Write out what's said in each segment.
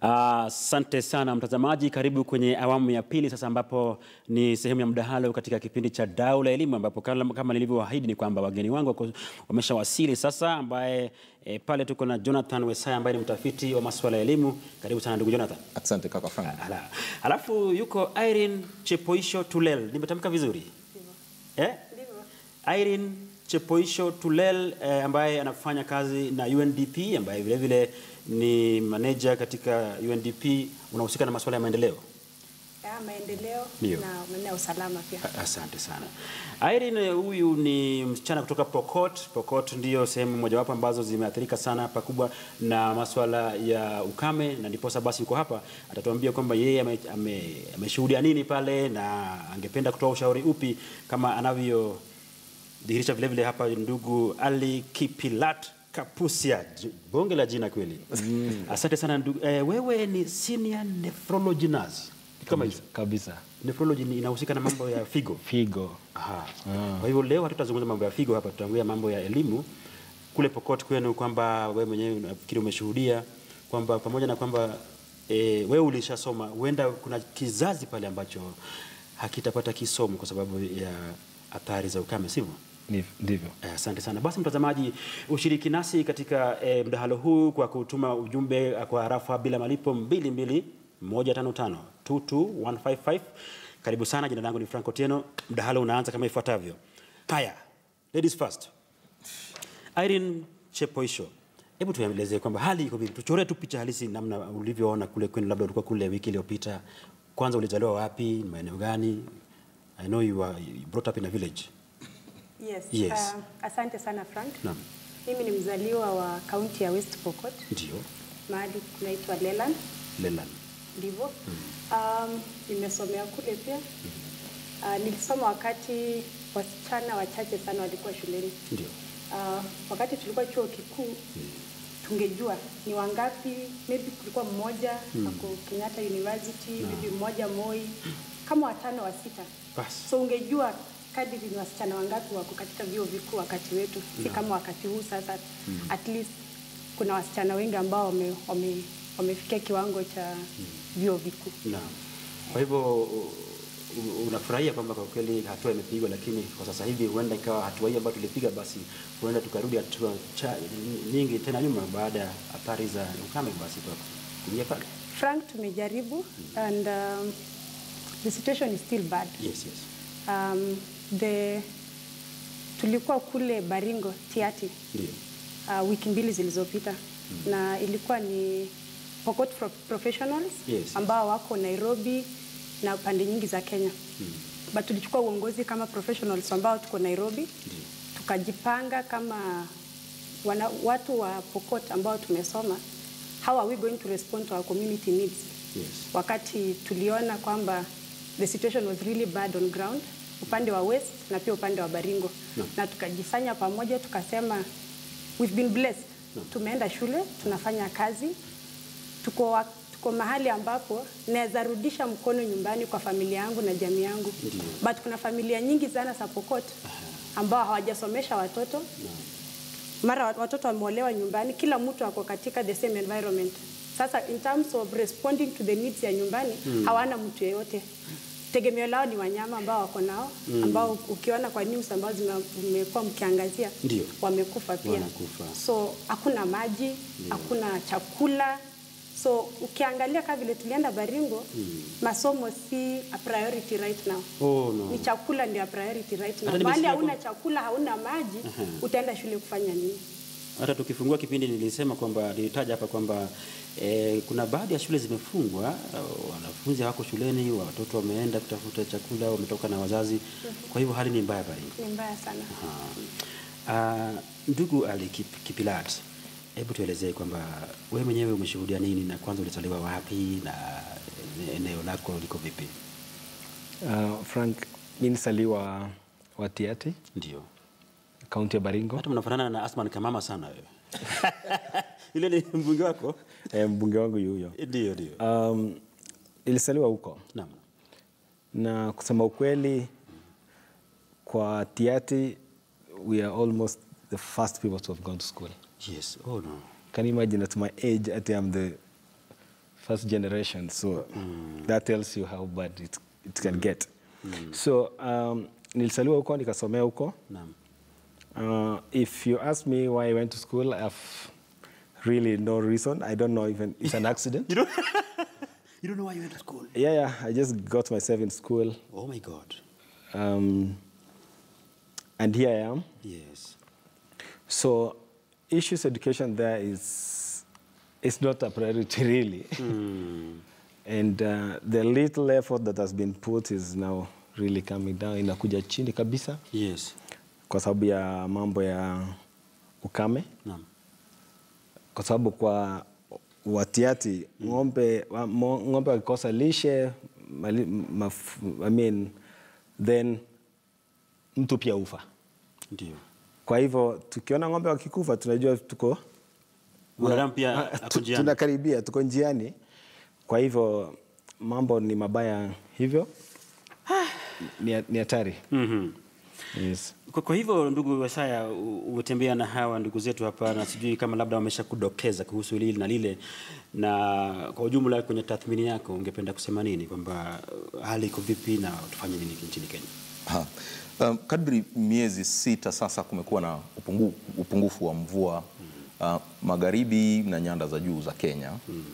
Asante sana mtazamaji, karibu kwenye awamu ya pili sasa, ambapo ni sehemu ya mdahalo katika kipindi cha Dau la Elimu, ambapo kama nilivyoahidi ni kwamba wageni wangu wameshawasili sasa, ambaye pale tuko na Jonathan Wesaya ambaye ni mtafiti wa masuala ya elimu. Karibu sana ndugu Jonathan. Asante kaka Frank. Alafu yuko Irene Chepoisho Tulel. Nimetamka vizuri? Ndivyo. Irene Chepoisho Tulel ambaye anafanya kazi na UNDP, ambaye vile vile ni manager katika UNDP, unahusika na masuala ya maendeleo. Maendeleo na maeneo ya usalama pia. Asante sana. Irene huyu ni msichana kutoka Pokot. Pokot ndio sehemu mojawapo ambazo zimeathirika sana pakubwa na masuala ya ukame, na ndiposa basi yuko hapa atatuambia kwamba yeye ameshuhudia nini pale na angependa kutoa ushauri upi, kama anavyo dhihirisha vile vile hapa ndugu Ali Kipilat Kapusia. Bonge la jina kweli. Asante sana ndugu. Wewe ni senior nephrology nurse. Kabisa. Nephrology inahusika na mambo ya figo. Figo. Aha. Kwa hivyo leo tutazungumza mambo ya figo hapa, tutaangalia mambo ya elimu kule Pokot kwenu, kwamba wewe mwenyewe nafikiri umeshuhudia kwamba pamoja na kwamba wewe ulishasoma, huenda kuna kizazi pale ambacho hakitapata kisomo kwa sababu ya athari za ukame, sivyo? Ndivyo. Asante sana. Basi mtazamaji, ushiriki nasi katika mdahalo huu kwa kutuma ujumbe kwa arafa bila malipo 22155 22155. Karibu sana, jina langu ni Frank Otieno. Mdahalo unaanza kama ifuatavyo. Haya, ladies first. Irene Chepoisho, hebu tueleze kwamba hali iko vipi? Tuchore tu picha halisi namna ulivyoona kule kwenu, labda ulikuwa kule wiki iliyopita. Kwanza ulizaliwa wapi, maeneo gani? I know you brought up in a village. Yes. Asante sana Frank. Naam. Mimi ni mzaliwa wa kaunti ya West Pokot. Ndio. Mahali kunaitwa Leland. Leland. Ndivyo. Nimesomea kule pia. Nilisoma wakati wasichana wachache sana walikuwa shuleni. Ndio. Wakati tulikuwa chuo kikuu tungejua ni wangapi, maybe kulikuwa mmoja ako Kenyatta University, maybe mmoja Moi, kama watano wa sita. So ungejua kadiri ni wasichana wangapi wako katika vyuo vikuu wakati wetu, si kama wakati huu sasa. At least kuna wasichana wengi ambao wamefikia kiwango cha vyuo vikuu. Naam. Kwa hivyo unafurahia kwamba kwa kweli hatua imepigwa, lakini kwa sasa hivi huenda ikawa hatua hiyo ambayo tulipiga basi huenda tukarudi hatua nyingi tena nyuma baada ya athari za ukame, basi tuingie pale. Frank, tumejaribu and the situation is still bad. Yes. Tulikuwa kule Baringo Tiati. Ndio. Wiki mbili zilizopita. Na ilikuwa ni Pokot professionals ambao wako Nairobi na pande nyingi za Kenya. But tulichukua uongozi kama professionals ambao tuko Nairobi. Tukajipanga kama watu wa Pokot ambao tumesoma, how are we going to respond to our community needs? Wakati tuliona kwamba the situation was really bad on ground, upande wa West na pia upande wa Baringo. Na tukajifanya pamoja, tukasema we've been blessed. Tumeenda shule, tunafanya kazi, tuko mahali ambapo naweza rudisha mkono nyumbani kwa familia yangu na jamii yangu. But kuna familia nyingi sana za Pokot ambao hawajasomesha watoto. Mara watoto wameolewa nyumbani, kila mtu ako katika the same environment. Sasa in terms of responding to the needs ya nyumbani, hawana mtu yeyote. Tegemeo lao ni wanyama ambao wako nao, ambao ukiona kwa news ambazo zimekuwa mkiangazia wamekufa pia. So hakuna maji, hakuna chakula. So ukiangalia kama vile tulienda Baringo, masomo si a priority right now. Ni chakula ndio a priority right now. Bali hauna chakula, hauna maji, utaenda shule kufanya nini? Hata tukifungua kipindi nilisema kwamba nilitaja hapa kwamba kuna baadhi ya shule zimefungwa, wanafunzi hawako shuleni, watoto wameenda kutafuta chakula, wametoka na wazazi. Kwa hivyo hali ni mbaya Baringo. Ni mbaya sana. Ndugu Ali Kipilat, hebu tuelezee kwamba wewe mwenyewe umeshuhudia nini, na kwanza ulizaliwa wapi na eneo lako liko vipi? Frank, mimi nilizaliwa Tiati. Ndio. Kaunti ya Baringo. Hata mnafanana na Asman Kamama sana wewe. Ile ni mbunge wako? Mbunge wangu huyo. Ndio. Nilizaliwa huko. Naam. Na kusema ukweli, kwa Tiati we are almost the first people to have gone to school. Yes. Oh no. Can you imagine at my age, I'm the first generation, so that tells you how bad it can get. So nilisaliwa huko, nikasomea huko. If you ask me why I went to school, I've really no reason. I don't know even it's an accident. You don't know why you went to school? Yeah, I just got myself in school. Oh my God. And here I am. Yes. So issues education there is not a priority really. And the little effort that has been put is now really coming down. Inakuja chini kabisa. Yes. Kwa sababu ya mambo ya ukame. Naam. Kwa sababu kwa watiati ng'ombe wakikosa lishe, then mtu pia ufa. Ndio. Kwa hivyo tukiona ng'ombe wakikufa tunajua tuko mwanadamu pia ako njiani. Tunakaribia, tuko njiani. Kwa hivyo mambo ni mabaya hivyo. Ni hatari. Yes. Kwa hivyo ndugu Wasaya, umetembea na hawa ndugu zetu hapa, na sijui kama labda wameshakudokeza kuhusu hili na lile, na kwa ujumla kwenye tathmini yako ungependa kusema nini, kwamba hali iko vipi na tufanye nini nchini Kenya? Kadri miezi 6 sasa kumekuwa na upungufu wa mvua magharibi na nyanda za juu za Kenya.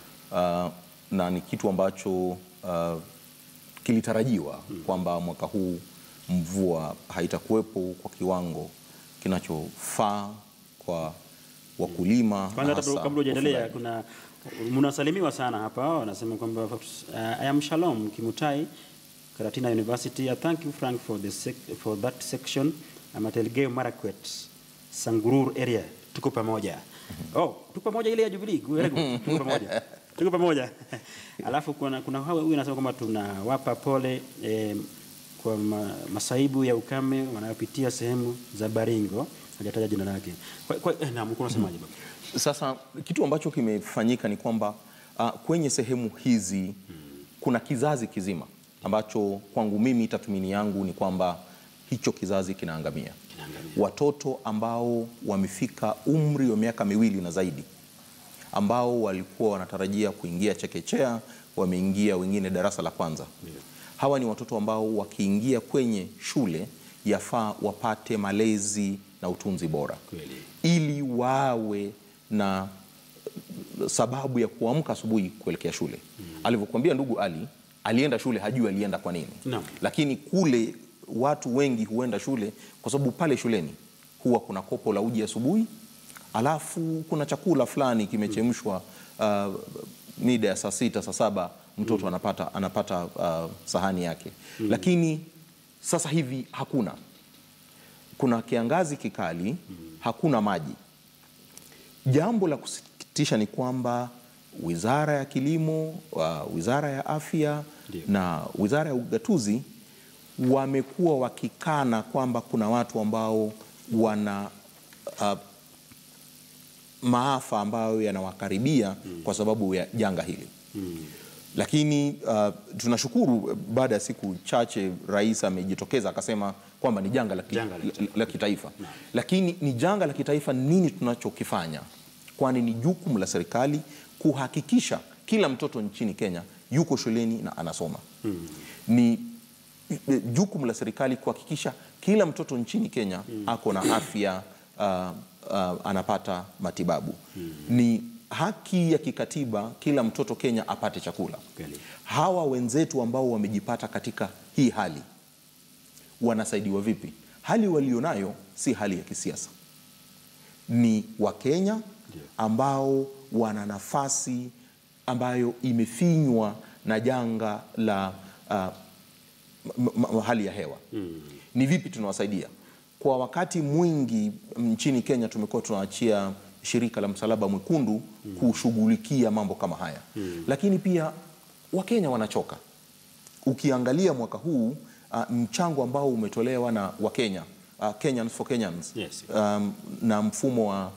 Na ni kitu ambacho kilitarajiwa kwamba mwaka huu mvua haitakuwepo kwa kiwango kinachofaa kwa wakulima. Kwanza kabla hujaendelea, kuna mnasalimiwa sana hapa, wanasema kwamba I am Shalom Kimutai, Karatina University. I thank you Frank for that section. I'm at Elgeyo Marakwet, Sangurur area. Tuko pamoja. Tuko pamoja ile ya Jubilee. Tuko pamoja. Tuko pamoja. Alafu kuna huyu anasema kwamba tunawapa pole kwa masaibu ya ukame wanayopitia sehemu za Baringo. Hajataja jina lake. Na mko unasemaje baba? Sasa kitu ambacho kimefanyika ni kwamba kwenye sehemu hizi kuna kizazi kizima ambacho kwangu mimi tathmini yangu ni kwamba hicho kizazi kinaangamia. Watoto ambao wamefika umri wa miaka 2 na zaidi, ambao walikuwa wanatarajia kuingia chekechea, wameingia wengine darasa la kwanza. Hawa ni watoto ambao wakiingia kwenye shule yafaa wapate malezi na utunzi bora. Ili wawe na sababu ya kuamka asubuhi kuelekea shule. Alivyokuambia ndugu Ali, alienda shule hajui alienda kwa nini. Lakini kule watu wengi huenda shule kwa sababu pale shuleni huwa kuna kopo la uji asubuhi, alafu kuna chakula fulani kimechemshwa mida ya saa 6 saa 7 mtoto anapata sahani yake. Lakini sasa hivi hakuna. Kuna kiangazi kikali, hakuna maji. Jambo la kusikitisha ni kwamba Wizara ya Kilimo, Wizara ya Afya na Wizara ya Ugatuzi wamekuwa wakikana kwamba kuna watu ambao wana maafa ambayo yanawakaribia kwa sababu ya janga hili. Lakini tunashukuru baada ya siku chache rais amejitokeza akasema kwamba ni janga la kitaifa. Lakini ni janga la kitaifa, nini tunachokifanya? Kwani ni jukumu la serikali kuhakikisha kila mtoto nchini Kenya yuko shuleni na anasoma. Ni jukumu la serikali kuhakikisha kila mtoto nchini Kenya ako na afya, anapata matibabu. Ni haki ya kikatiba kila mtoto Kenya apate chakula. Hawa wenzetu ambao wamejipata katika hii hali wanasaidiwa vipi? Hali walionayo si hali ya kisiasa. Ni Wakenya ambao wana nafasi ambayo imefinywa na janga la hali ya hewa. Ni vipi tunawasaidia? Kwa wakati mwingi nchini Kenya tumekuwa tunaachia shirika la Msalaba Mwekundu kushughulikia mambo kama haya. Lakini pia Wakenya wanachoka. Ukiangalia mwaka huu mchango ambao umetolewa na Wakenya, Kenyans for Kenyans, na mfumo wa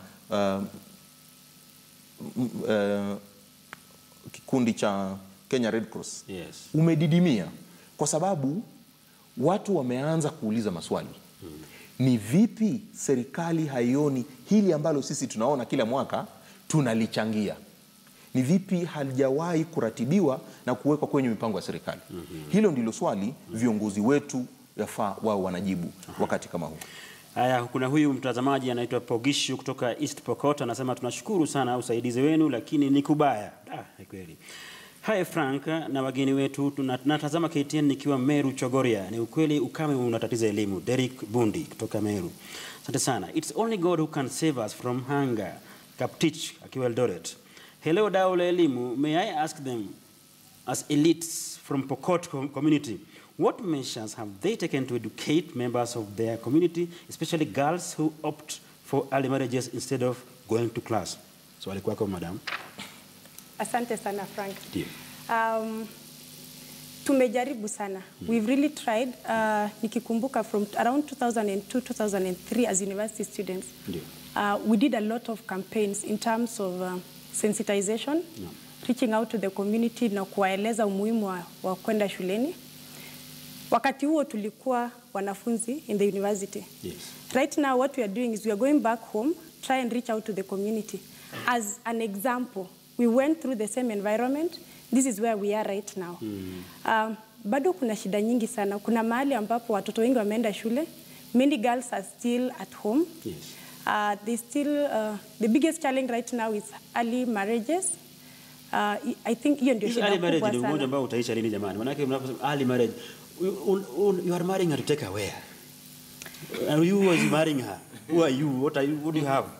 kikundi cha Kenya Red Cross umedidimia kwa sababu watu wameanza kuuliza maswali. Ni vipi serikali haioni hili ambalo sisi tunaona kila mwaka tunalichangia? ni vipi halijawahi kuratibiwa na kuwekwa kwenye mipango ya serikali? Hilo ndilo swali viongozi wetu yafaa wao wanajibu wakati kama huu. Haya, kuna huyu mtazamaji anaitwa Pogishu kutoka East Pokot, anasema tunashukuru sana usaidizi wenu, lakini ni kubaya. Ni kweli. Hi Frank na wageni wetu, tunatazama KTN nikiwa Meru Chogoria. Ni ukweli ukame unatatiza elimu. Derek Bundi kutoka Meru. Asante sana. It's only God who can save us from hunger. Kaptich akiwa Eldoret. Hello Dau la Elimu, may I ask them as elites from Pokot community, what measures have they taken to educate members of their community, especially girls who opt for early marriages instead of going to class? Swali kwako madam. Asante sana Frank. Yeah. Tumejaribu sana. We've really tried. Nikikumbuka from around 2002, 2003 as university students. Yeah. We did a lot of campaigns in terms of sensitization, reaching out to the community na kuwaeleza umuhimu wa kwenda shuleni. Wakati huo tulikuwa wanafunzi in the university. Yes. Right now what we are doing is we are going back home, try and reach out to the community. As an example, we went through the same environment. This is where we are right now. Bado kuna shida nyingi sana. Kuna mahali ambapo watoto wengi wameenda shule. Many girls are still at home. Yes. They still, the biggest challenge right now is early marriages. I think hiyo ndio shida kubwa sana. Early marriage ni ugonjwa ambao utaisha lini jamani? Maana mnaposema early marriage, you are marrying her to take her where? And you was marrying her. Who are you? What do you have?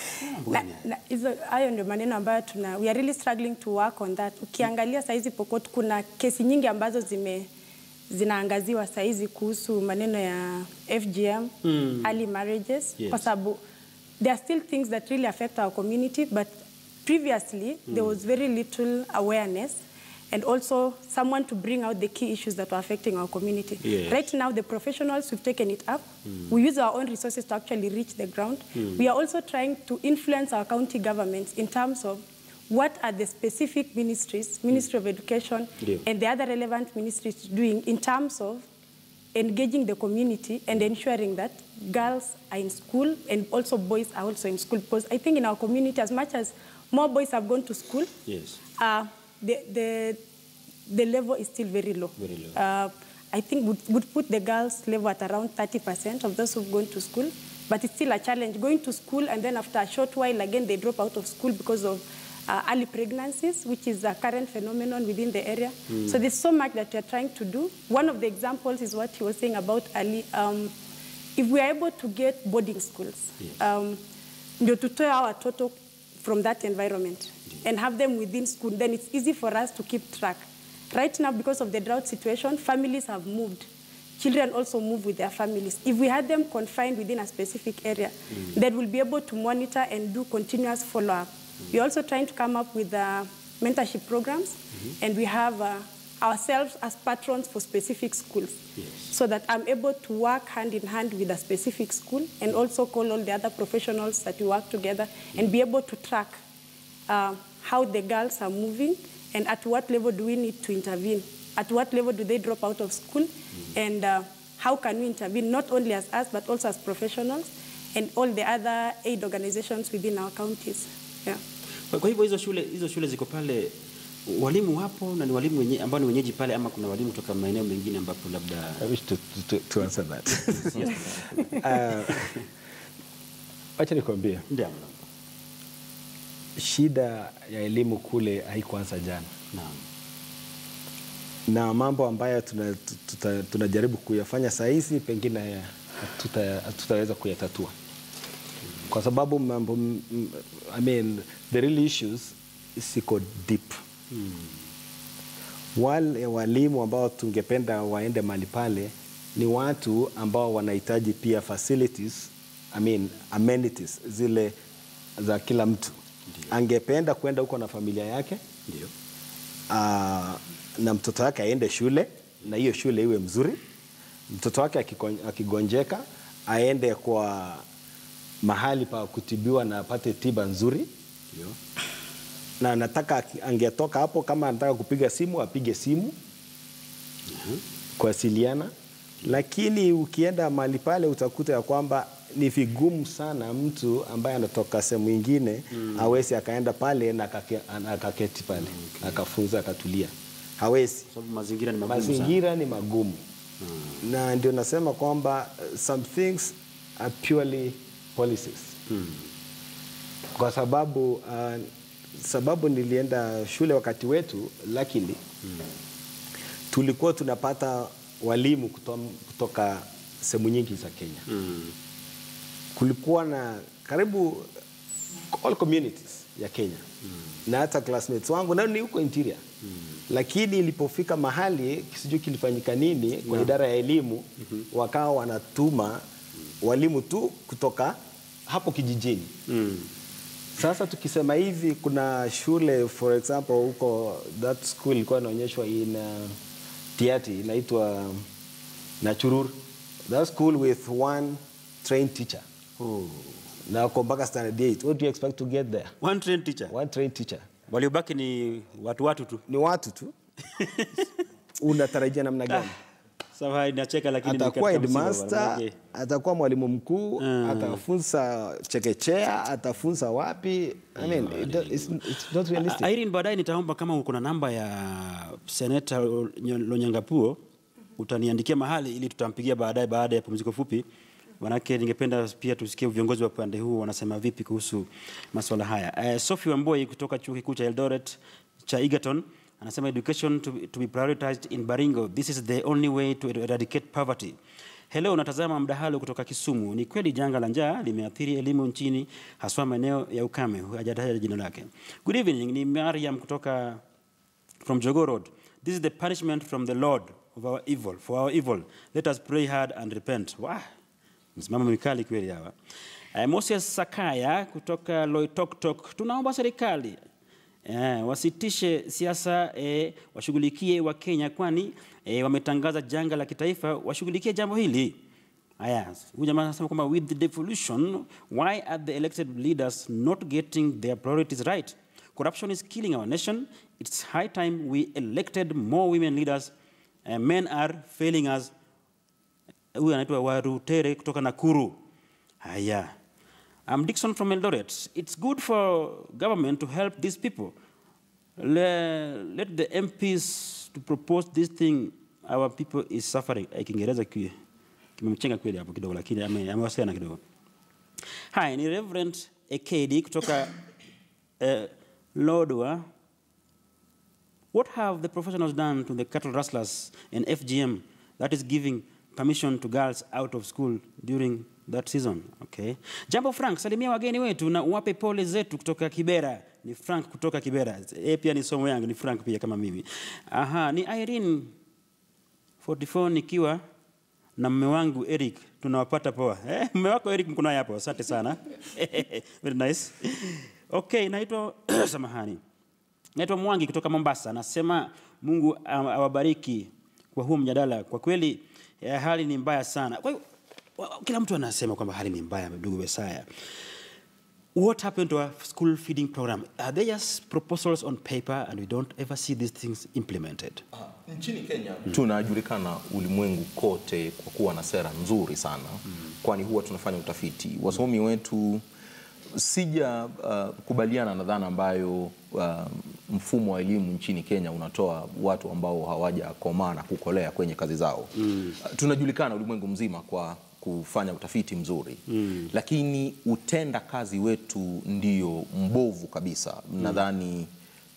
Hayo ndio maneno ambayo we are really struggling to work on that. Ukiangalia saizi Pokot kuna kesi nyingi ambazo zinaangaziwa saizi kuhusu maneno ya FGM, early marriages. Yes. Kwa sababu there are still things that really affect our community, but previously there was very little awareness and also someone to bring out the key issues that were affecting our community. Yes. Right now, the professionals, we've taken it up. We use our own resources to actually reach the ground. We are also trying to influence our county governments in terms of what are the specific ministries, Ministry of Education, and the other relevant ministries doing in terms of engaging the community and ensuring that girls are in school and also boys are also in school. Because I think in our community, as much as more boys have gone to school, yes, the level is still very low. Very low. I think would put the girls level at around 30% of those who've gone to school, but it's still a challenge going to school and then after a short while again they drop out of school because of early pregnancies, which is a current phenomenon within the area. So there's so much that we're trying to do. One of the examples is what he was saying about early. If we are able to get boarding schools, ndio tutoe our watoto from that environment and have them within school, then it's easy for us to keep track. Right now, because of the drought situation, families have moved. Children also move with their families. If we had them confined within a specific area, then we'll be able to monitor and do continuous follow-up. We're also trying to come up with mentorship programs, and we have ourselves as patrons for specific schools, so that I'm able to work hand in hand with a specific school and also call all the other professionals that we work together and be able to track how the girls are moving and at what level do we need to intervene, at what level do they drop out of school, and how can we intervene not only as us but also as professionals and all the other aid organizations within our counties. Yeah. Kwa hivyo hizo shule ziko pale, walimu wapo na ni walimu ambao ni wenyeji pale ama kuna walimu kutoka maeneo mengine ambapo labda... I wish to answer that. Acha nikwambie. Ndio. Shida ya elimu kule haikuanza jana. Naam. Na mambo ambayo tunajaribu kuyafanya saa hizi pengine tutaweza kuyatatua. Kwa sababu mambo, I mean, the real issues siko deep. Wale walimu ambao tungependa waende mahali pale ni watu ambao wanahitaji pia facilities, I mean, amenities zile za kila mtu. Ndiyo. Angependa kwenda huko na familia yake. Ndio. Na mtoto wake aende shule na hiyo shule iwe mzuri. Mtoto wake akigonjeka aende kwa mahali pa kutibiwa na apate tiba nzuri. Ndio. Na nataka angetoka hapo kama anataka kupiga simu apige simu. Kuwasiliana. Lakini ukienda mahali pale utakuta ya kwamba ni vigumu sana mtu ambaye anatoka sehemu nyingine hawezi akaenda pale na akaketi pale akafunza akatulia. Hawezi. Sababu mazingira ni magumu. Mazingira ni magumu. Na ndio nasema kwamba some things are purely policies. Kwa sababu nilienda shule wakati wetu, luckily tulikuwa tunapata walimu kutoka sehemu nyingi za Kenya. Kulikuwa na karibu all communities ya Kenya. Na hata classmates wangu na ni huko interior. Lakini ilipofika mahali sijui kilifanyika nini kwa idara ya elimu, wakawa wanatuma walimu tu kutoka hapo kijijini. Sasa tukisema hivi, kuna shule for example huko, that school ilikuwa inaonyeshwa in Tiati, inaitwa Nachurur. That school with one trained teacher. Na wako mpaka standard 8. What do you expect to get there? One trained teacher? One trained teacher. Waliobaki ni watu tu? Ni watu tu. Unatarajia namna gani? Sawa, inacheka lakini atakuwa headmaster, atakuwa mwalimu mkuu, atafunza chekechea, atafunza wapi? I mean, it's not realistic. Irene, baadaye nitaomba kama kuna namba ya Senator Lonyangapuo utaniandikia mahali ili tutampigia baada ya pumziko fupi. Manake ningependa pia tusikie viongozi wa pande huu wanasema vipi kuhusu masuala haya. Sophie Wamboi kutoka chuo kikuu cha Eldoret cha Egerton anasema education to be prioritized in Baringo. This is the only way to eradicate poverty. Hello, natazama mdahalo kutoka Kisumu. Ni kweli janga la njaa limeathiri elimu nchini, haswa maeneo ya ukame. Hajataja jina lake. Good evening, ni Mariam kutoka from Jogo Road. This is the punishment from the Lord of our evil, for our evil. Let us pray hard and repent. Wow. Msimamo mikali kweli hawa. Moses Sakaya kutoka Loitoktok. Tunaomba serikali wasitishe siasa, washughulikie wa Kenya kwani wametangaza janga la kitaifa, washughulikie jambo hili. Haya, huyu jamaa anasema kwamba with the devolution, why are the elected leaders not getting their priorities right? Corruption is killing our nation. It's high time we elected more women leaders. Men are failing us. Huyu anaitwa Warutere kutoka Nakuru. Haya. I'm Dixon from Eldoret. It's good for government to help these people. Let the MPs to propose this thing. Our people is suffering. Kiingereza kimemchenga kweli hapo kidogo, lakini amewasiliana kidogo. Hi, ni Reverend AKD kutoka Lodwa. What have the professionals done to the cattle rustlers and FGM that is giving permission to girls out of school during that season? Okay. Jambo Frank, salimia wageni wetu na uwape pole zetu kutoka Kibera. Ni Frank kutoka Kibera. Pia ni somo yangu, ni Frank pia kama mimi. Aha, ni Irene 44 nikiwa na mume wangu Eric. Tunawapata poa. Mume wako Eric mko naye hapo. Asante sana. Very nice. Okay, naitwa samahani. Naitwa Mwangi kutoka Mombasa. Nasema Mungu awabariki kwa huu mjadala. Kwa kweli hali ni mbaya sana. Kwa hiyo kila mtu anasema kwamba hali ni mbaya, ndugu Besaya. What happened to our school feeding program? Are they just proposals on paper and we don't ever see these things implemented? Nchini Kenya tunajulikana ulimwengu kote kwa kuwa na sera nzuri sana. Kwani huwa tunafanya utafiti. Wasomi wetu sija kubaliana na dhana ambayo mfumo wa elimu nchini Kenya unatoa watu ambao hawajakomaa na kukolea kwenye kazi zao. Tunajulikana ulimwengu mzima kwa kufanya utafiti mzuri. Lakini utenda kazi wetu ndio mbovu kabisa. Nadhani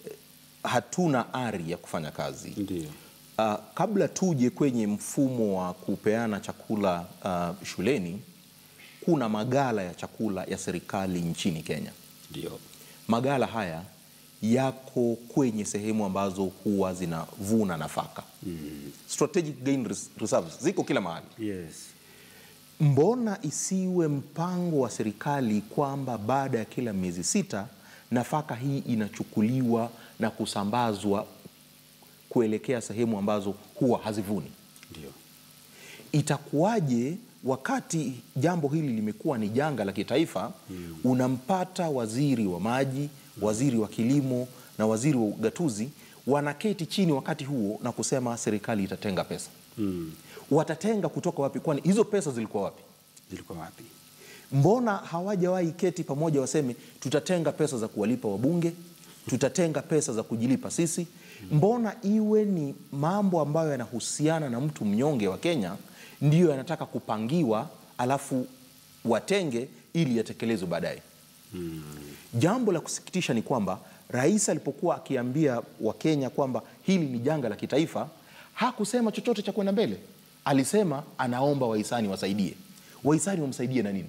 hatuna ari ya kufanya kazi. Ndio. Kabla tuje kwenye mfumo wa kupeana chakula shuleni, kuna magala ya chakula ya serikali nchini Kenya. Ndio. Magala haya yako kwenye sehemu ambazo huwa zinavuna nafaka. Strategic gain reserves ziko kila mahali. Yes. Mbona isiwe mpango wa serikali kwamba baada ya kila miezi 6 nafaka hii inachukuliwa na kusambazwa kuelekea sehemu ambazo huwa hazivuni? Ndio. Itakuwaje wakati jambo hili limekuwa ni janga la kitaifa, unampata waziri wa maji, waziri wa kilimo na waziri wa ugatuzi wanaketi chini wakati huo na kusema serikali itatenga pesa? Watatenga kutoka wapi? Kwani hizo pesa zilikuwa wapi? Zilikuwa wapi? Mbona hawajawahi keti pamoja waseme tutatenga pesa za kuwalipa wabunge, tutatenga pesa za kujilipa sisi? Mbona iwe ni mambo ambayo yanahusiana na mtu mnyonge wa Kenya ndiyo yanataka kupangiwa alafu watenge ili yatekelezwe baadaye? Jambo la kusikitisha ni kwamba rais alipokuwa akiambia Wakenya kwamba hili ni janga la kitaifa, hakusema chochote cha kwenda mbele. Alisema anaomba wahisani wasaidie. Wahisani wamsaidie na nini?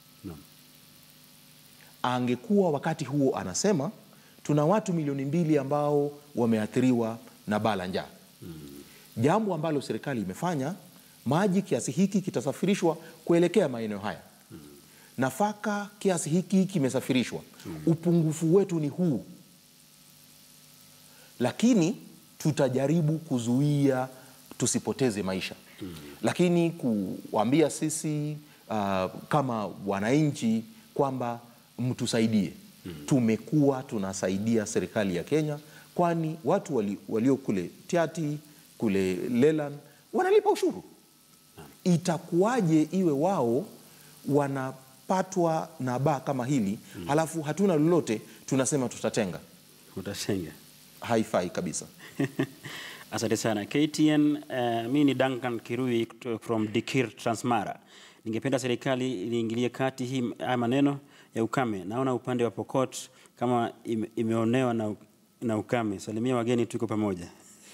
Angekuwa wakati huo anasema tuna watu milioni 2 ambao wameathiriwa na baa la njaa. Jambo ambalo serikali imefanya, maji kiasi hiki kitasafirishwa kuelekea maeneo haya. Nafaka kiasi hiki kimesafirishwa. Upungufu wetu ni huu. Lakini tutajaribu kuzuia tusipoteze maisha. Lakini kuambia sisi kama wananchi kwamba mtusaidie. Tumekuwa tunasaidia serikali ya Kenya, kwani watu walio kule Tiati, kule Lelan wanalipa ushuru. Itakuwaje iwe wao wanapatwa na baa kama hili halafu hatuna lolote tunasema tutatenga? Haifai kabisa. Asante sana KTN. Mimi ni Duncan Kirui from Dikir Transmara. Ningependa serikali iliingilie kati hii maneno ya ukame. Naona upande wa Pokot kama imeonewa na ukame. Salimia wageni, tuko pamoja.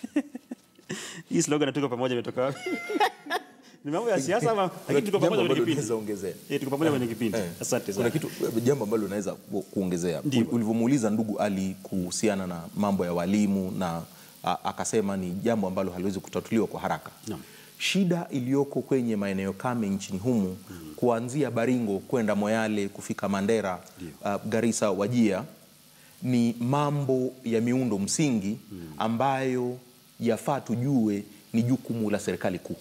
Hii slogan tuko pamoja imetoka wapi? Ni mambo ya siasa ama tuko pamoja kwenye kipindi? Tuko pamoja kwenye kipindi. Asante sana. Kuna jambo ambalo unaweza kuongezea. Ulivyomuuliza ndugu Ali kuhusiana na mambo ya walimu na akasema ni jambo ambalo haliwezi kutatuliwa kwa haraka. Shida iliyoko kwenye maeneo kame nchini humu, kuanzia Baringo kwenda Moyale kufika Mandera, Garissa, Wajia, ni mambo ya miundo msingi ambayo yafaa tujue ni jukumu la serikali kuu.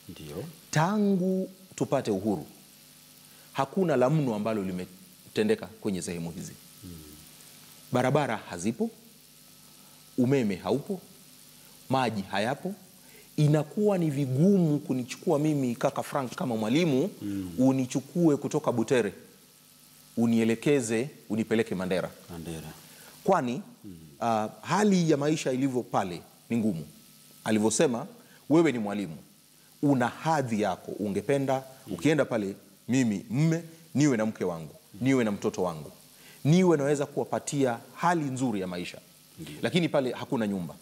Tangu tupate uhuru hakuna la mno ambalo limetendeka kwenye sehemu hizi. Barabara hazipo, umeme haupo, maji hayapo. Inakuwa ni vigumu kunichukua mimi kaka Frank kama mwalimu, unichukue kutoka Butere unielekeze unipeleke Mandera. Kwani hali ya maisha ilivyo pale ni ngumu. Alivyosema, wewe ni mwalimu, una hadhi yako, ungependa ukienda pale mimi niwe na mke wangu, niwe na mtoto wangu, niwe naweza kuwapatia hali nzuri ya maisha. Lakini pale hakuna nyumba.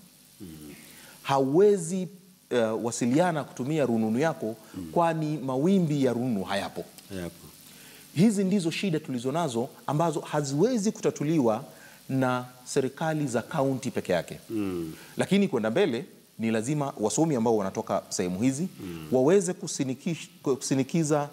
Hauwezi wasiliana kutumia rununu yako, kwani mawimbi ya rununu hayapo. Hizi ndizo shida tulizonazo ambazo haziwezi kutatuliwa na serikali za kaunti peke yake. Lakini kwenda mbele ni lazima wasomi ambao wanatoka sehemu hizi waweze kusinikiza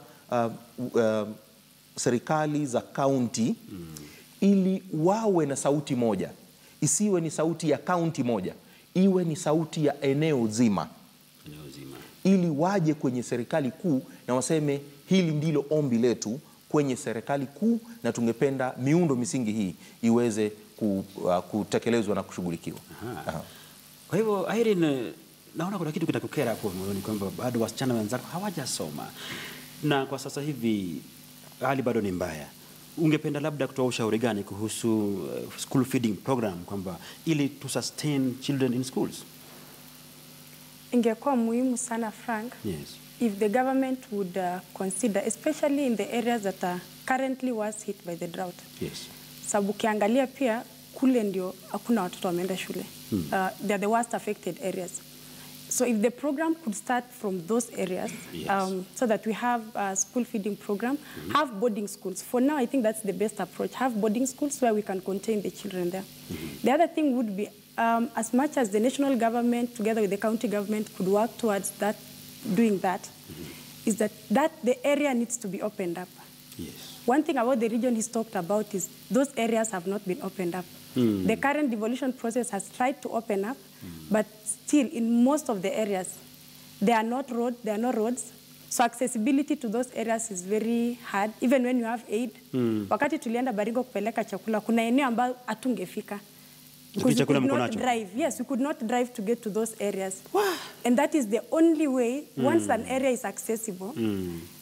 serikali za kaunti ili wawe na sauti moja. Isiwe ni sauti ya kaunti moja, iwe ni sauti ya eneo zima. Ili waje kwenye serikali kuu na waseme hili ndilo ombi letu kwenye serikali kuu na tungependa miundo misingi hii iweze kutekelezwa na kushughulikiwa. Kwa hivyo Irene, naona kuna kitu kitakukera hapo moyoni kwamba bado wasichana wenzako hawajasoma na kwa sasa hivi hali bado ni mbaya. Ungependa labda kutoa ushauri gani kuhusu school feeding program kwamba ili to sustain children in schools? Ingekuwa muhimu sana Frank, if the government would consider, especially in the areas that are currently was hit by the drought. Sababu kiangalia pia kule ndio hakuna watoto wameenda shule. They are the worst affected areas. So if the program could start from those areas, so that we have a school feeding program, have boarding schools. For now, I think that's the best approach. Have boarding schools where we can contain the children there. The other thing would be, as much as the national government together with the county government could work towards that, doing that, is that the area needs to be opened up. One thing about the region he's talked about is those areas have not been opened up. The current devolution process has tried to open up, but still in most of the areas, there are no roads. So accessibility to those areas is very hard, even when you have aid. Wakati tulienda Baringo kupeleka chakula, kuna eneo ambao hatungefika. Because you could not drive. Yes, you could not drive to get to those areas. And that is the only way, once an area is accessible,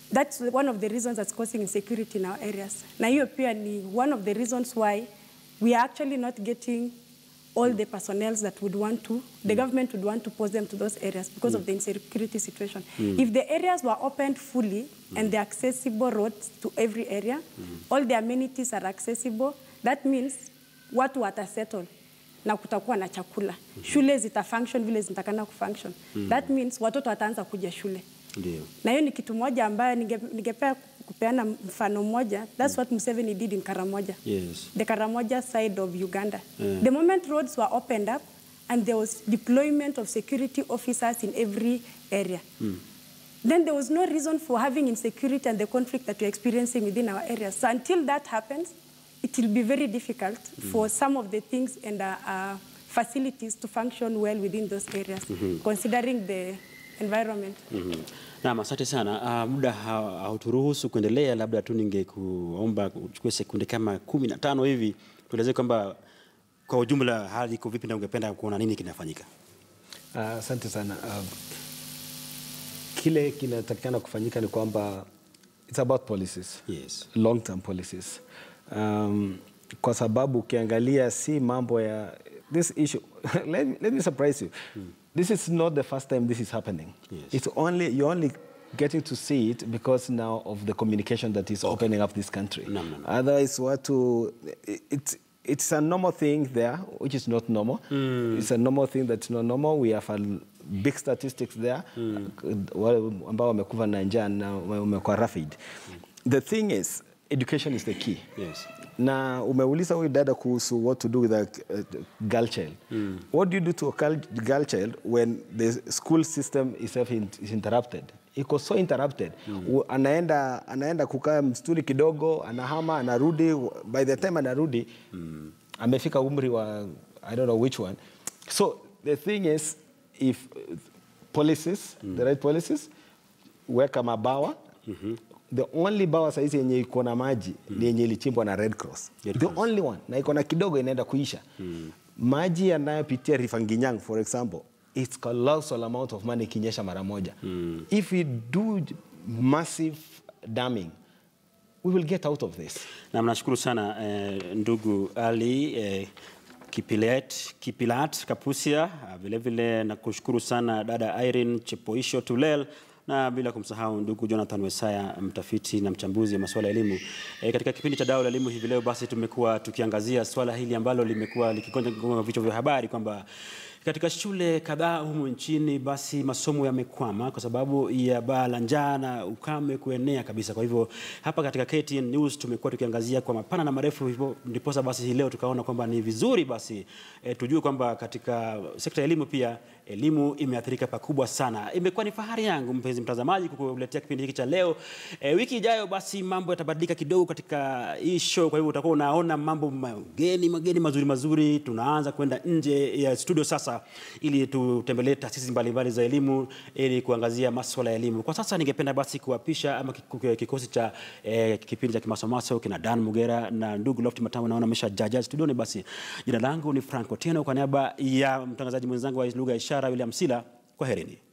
That's one of the reasons that's causing insecurity in our areas. Na hiyo pia ni one of the reasons why we are actually not getting all the personnel that would want to, the government would want to post them to those areas because of the insecurity situation. If the areas were opened fully and the accessible roads to every area, all the amenities are accessible, that means watu watasettle na kutakuwa na chakula. Shule zitafunction vile zinatakana kufunction. That means watoto wataanza kuja shule. Ndio. Na hiyo ni kitu moja ambayo ningepea kupeana mfano moja. That's what Museveni did in Karamoja. Yes. The Karamoja side of Uganda. The moment roads were opened up and there was deployment of security officers in every area. Then there was no reason for having insecurity and the conflict that we're experiencing within our areas. So until that happens, it will be very difficult for some of the things and facilities to function well within those areas, considering the environment. Naam, asante sana. Muda hauturuhusu kuendelea, labda tu ningekuomba uchukue sekunde kama 15 hivi tueleze kwamba kwa ujumla hali iko vipi na ungependa kuona nini kinafanyika. Asante sana. Kile kinatakikana kufanyika ni kwamba it's about policies. Yes. Long term policies. Kwa sababu ukiangalia si mambo ya this issue let me surprise you. This is not the first time this is happening. Yes. You're only getting to see it because now of the communication that is opening up this country. No. Otherwise, it's a normal thing there, which is not normal. It's a normal thing that's not normal. We have big statistics there. Ambao wamekufa na njaa na wamekuwa rapid. The thing is, education is the key. Yes. Na umeuliza huyu dada kuhusu what to do with a girl child. What do you do to a girl child when the school system itself is interrupted? Iko so interrupted. Anaenda kukaa msituni kidogo, anahama, anarudi. By the time anarudi, amefika umri wa I don't know which one. So the thing is, if policies, the right policies, weka mabawa, the only bawa saizi yenye iko na maji ni yenye ilichimbwa na Red Cross. The only one. Na iko na kidogo inaenda kuisha. Maji yanayopitia Rifanginyang, for example, it's colossal amount of money kinyesha mara moja. If we do massive damming, we will get out of this. Na mnashukuru sana ndugu Ali Kipilat Kapusia, vile vile na kushukuru sana dada Irene Chepoisho Tulel, na bila kumsahau ndugu Jonathan Wesaya, mtafiti na mchambuzi wa masuala ya elimu. Katika kipindi cha Dau la Elimu hivi leo basi tumekuwa tukiangazia swala hili ambalo limekuwa likigonga vichwa vya habari kwamba katika shule kadhaa humu nchini basi masomo yamekwama kwa sababu ya baa la njaa na ukame kuenea kabisa. Kwa hivyo hapa katika KTN News tumekuwa tukiangazia kwa mapana na marefu, hivyo ndiposa basi hii leo tukaona kwamba ni vizuri basi tujue kwamba katika sekta ya elimu pia elimu imeathirika pakubwa sana. Imekuwa ni fahari yangu mpenzi mtazamaji kukuletea kipindi hiki cha leo. Wiki ijayo basi mambo yatabadilika kidogo katika hii show, kwa hivyo utakuwa unaona mambo mageni mazuri. Tunaanza kwenda nje ya studio sasa ili tutembelee taasisi mbalimbali za elimu ili kuangazia masuala ya elimu. Kwa sasa ningependa basi kuwapisha ama kikosi cha kipindi cha Kimasomaso kina Dan Mugera na ndugu Lofty Matamu, naona ameshajaja studioni. Basi jina langu ni Franco Tieno, kwa niaba ya mtangazaji mwenzangu wa lugha ya ishara William Sila, kwaherini.